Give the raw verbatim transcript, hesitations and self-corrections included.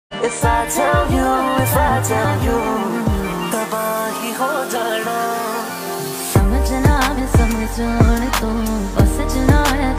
If I tell you, if I tell you, तबाही हो जाना। समझना मैं समझूं तू, बस जना है